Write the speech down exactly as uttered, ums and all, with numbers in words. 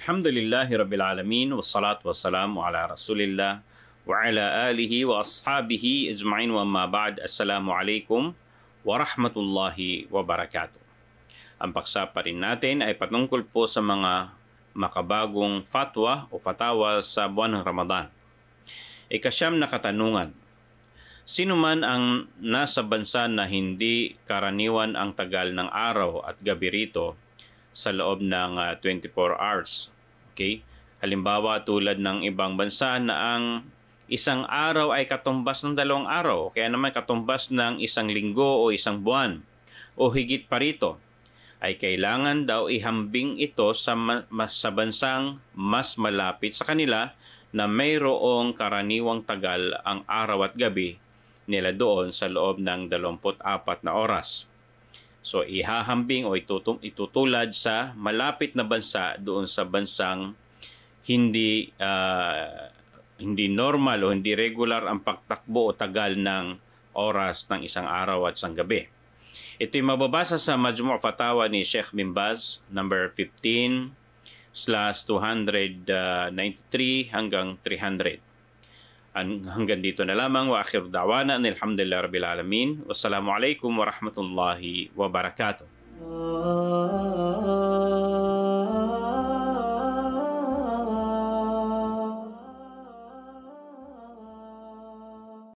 Alhamdulillahi Rabbil Alamin, wassalatu wassalamu ala Rasulillah wa ala alihi wa ashabihi ajma'in wa amma ba'd. Assalamualaikum warahmatullahi wabarakatuh. Ang paksa pa rin natin ay patungkol po sa mga makabagong fatwa o fatawa sa buwan ng Ramadan. Ikasyam na katanungan. Sino man ang nasa bansa na hindi karaniwan ang tagal ng araw at gabi rito sa loob ng uh, twenty-four hours. Okay? Halimbawa tulad ng ibang bansa na ang isang araw ay katumbas ng dalawang araw, kaya naman katumbas ng isang linggo o isang buwan o higit pa rito, ay kailangan daw ihambing ito sa, ma- sa bansang mas malapit sa kanila na mayroong karaniwang tagal ang araw at gabi nila doon sa loob ng dalawampu't apat na oras. So ihahambing o itutum, itutulad sa malapit na bansa doon sa bansang hindi uh, hindi normal o hindi regular ang pagtakbo o tagal ng oras ng isang araw at isang gabi. Ito'y mababasa sa Majmu' Fatawa ni Sheikh bin Baz number fifteen slash two ninety-three hanggang three hundred. Hanggang dito na lamang. Wa akhir da'wana alhamdulillah rabbil alamin. Wassalamualaikum warahmatullahi wabarakatuh.